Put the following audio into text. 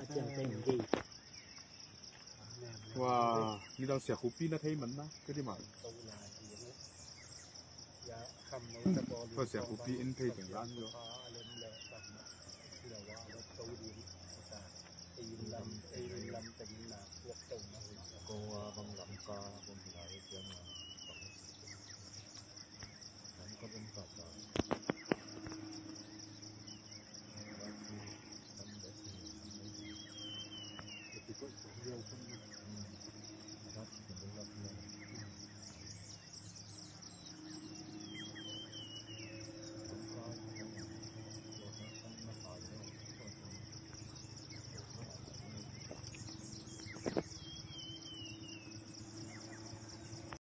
哇，你當石湖邊都睇文啦，嗰啲嘛。個石湖邊 NP 平單咗。